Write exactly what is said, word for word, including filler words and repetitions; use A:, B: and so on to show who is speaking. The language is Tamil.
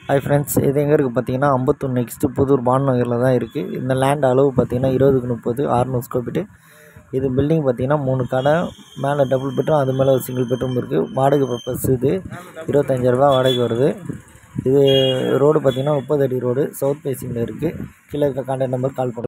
A: ஹாய் ஃப்ரெண்ட்ஸ், இது எங்கே இருக்குது பார்த்தீங்கன்னா அம்பத்தூர் நெக்ஸ்ட்டு புதூர் பானு நகரில் தான் இருக்குது. இந்த லேண்ட் அளவு பார்த்தீங்கன்னா இருபதுக்கு முப்பது அறுநூறு ஸ்கொயர் ஃபீட்டு. இது பில்டிங் பார்த்தீங்கன்னா மூணு கடை, மேலே டபுள் பெட்ரூம், அது மேலே ஒரு சிங்கிள் பெட்ரூம் இருக்குது. வாடகை பர்பஸ் இது இருபத்தஞ்சாயிரரூபா வாடகை வருது. இது ரோடு பார்த்தீங்கன்னா முப்பது அடி ரோடு, சவுத் ஃபேஸிங்கில் இருக்குது. கீழே இருக்க கான்டாக்ட் நம்பர் கால் பண்ணுங்கள்.